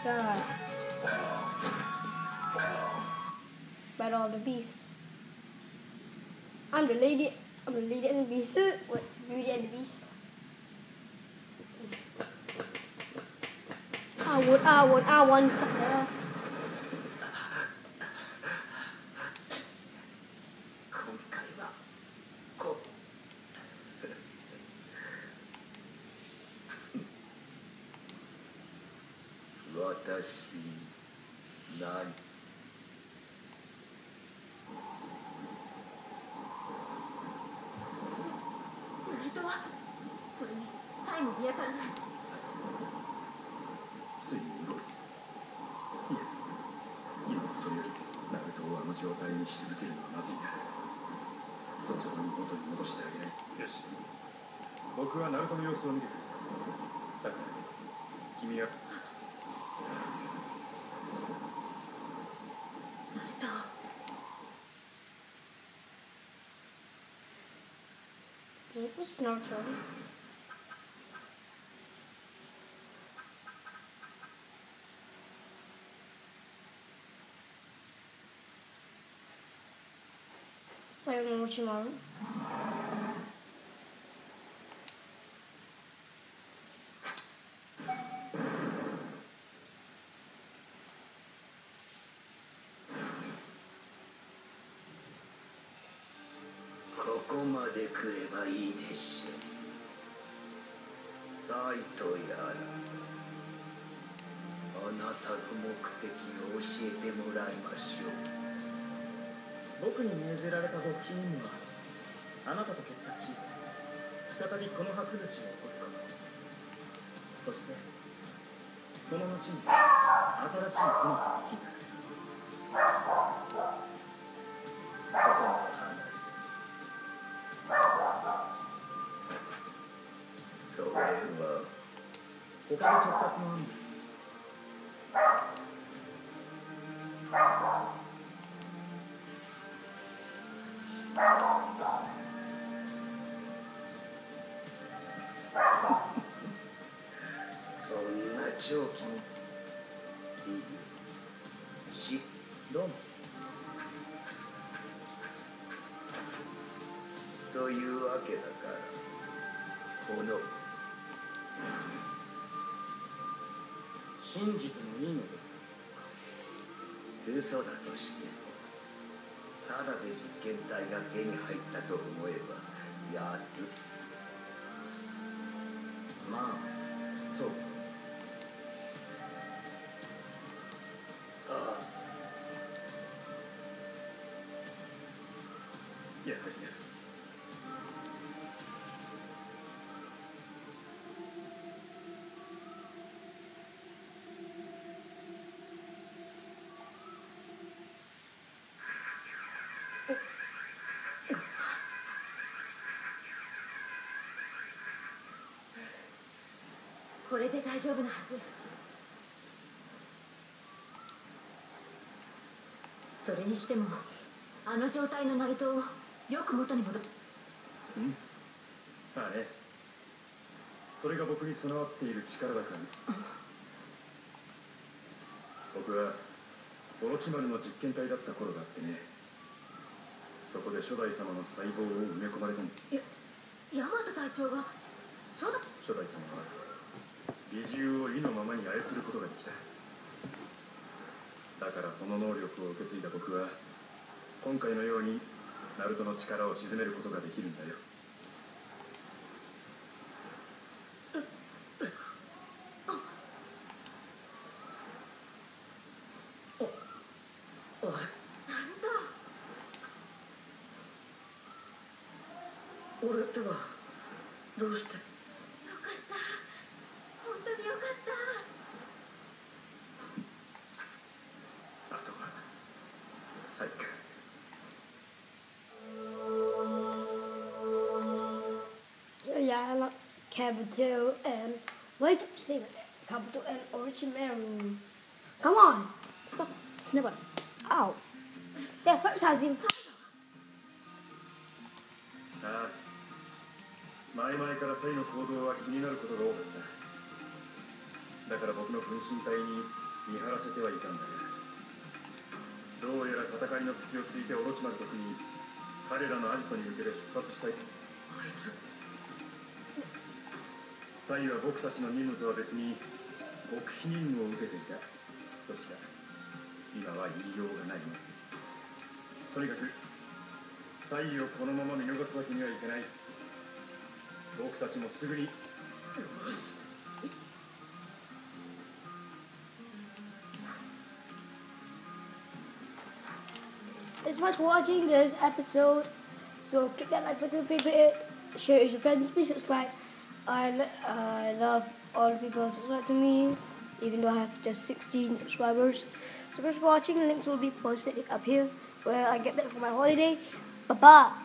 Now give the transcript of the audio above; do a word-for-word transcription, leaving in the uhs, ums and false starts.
God. Battle of the Beasts. I'm the lady. I'm the lady and the beast. What? Beauty and the Beast. I would. I would. I want sucker. 私何ナルトはそれにサイも見当たらない。サイついに動く。いや今はそれよりナルトをあの状態にし続けるのはまずいな。そろそろ元に戻してあげない。よし、僕はナルトの様子を見てくる。さくら君は It was Naruto. Sayonara Orochimaru. ここまで来ればいいでしょう。サイとやら、あなたの目的を教えてもらいましょう。僕に命ぜられた極秘任務はあなたと結託し、再びこの葉崩しを起こすこと。そしてその後に新しい炎を築く。外の話、それは他で直轄の案だ。そんな長期にいいし、どうも。というわけだから、この信じてもいいのですか。嘘だとしても、ただで実験体が手に入ったと思えば安。まあそうですね。さあ、やはりな。これで大丈夫なはず。それにしてもあの状態のナルトをよく元に戻る。うん、ああね、それが僕に備わっている力だから、ね、僕はオロチマルの実験体だった頃があってね、そこで初代様の細胞を埋め込まれたんだ。やヤマト隊長が初代初代様は美獣を意のままに操ることができた。だからその能力を受け継いだ僕は今回のようにナルトの力を鎮めることができるんだよ。お、おい、ナルト。俺ってばどうして。 Yeah, I like Kabuto and wait, say that Kabuto and Orochimaru. Come on, stop snipping. Ow. Yeah, first has him. ああ、前々からサイの行動は気になることが多かった。だから僕の分身体に見張らせてはいたんだが、どうやら戦いの隙をついてオロチマルと組み、彼らのアジトに向けて出発したい。あいつサイは僕たちの任務とは別に極秘任務を受けていたとしか今は言いようがないね。とにかくサイをこのまま見逃すわけにはいけない。僕たちもすぐに。よし。 Thanks so much for watching this episode. So click that like button, favorite it, share it with your friends, please subscribe. I, I love all the people who subscribe to me, even though I have just sixteen subscribers. So thanks for watching. Links will be posted up here where I get back from my holiday. Bye bye.